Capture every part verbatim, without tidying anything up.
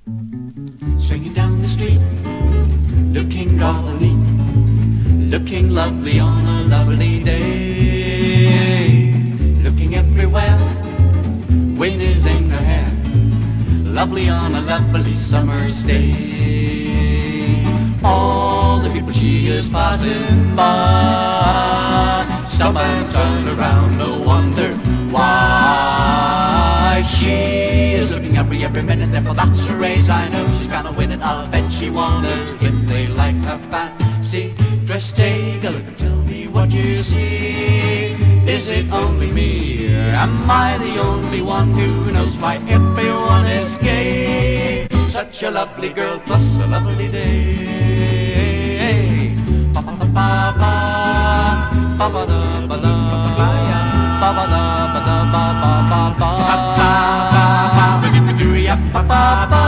Swinging down the street, looking rather neat, looking lovely on a lovely day. Looking everywhere, wind is in her hair, lovely on a lovely summer's day. All the people she is passing by stop and turn around, no wonder why. She is looking every every minute, therefore that's a race. I know she's gonna win it, I'll bet she wonders if they like her fancy dress. Take a look and tell me what you see. Is it only me? Am I the only one who knows why everyone is gay? Such a lovely girl plus a lovely day. Ba ba ba ba ba ba da ba da ba ba ba da ba da ba ba ba ba ba do ya ba ba ba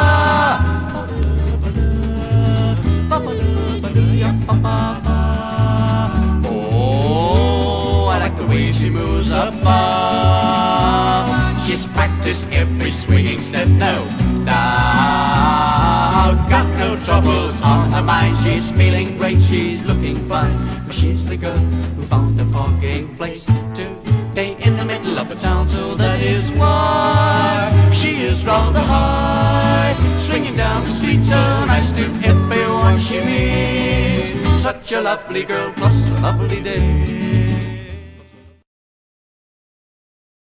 ba ba do ya ba ba ba. Oh, I like the way she moves about. She's practiced every swinging step, no doubt. Got no troubles on her mind. She's feeling great, she's looking fine. She's the girl who found a parking place today in the middle of a town, so that is why she is rather high, swinging down the street so nice to everyone she meets. Such a lovely girl plus a lovely day.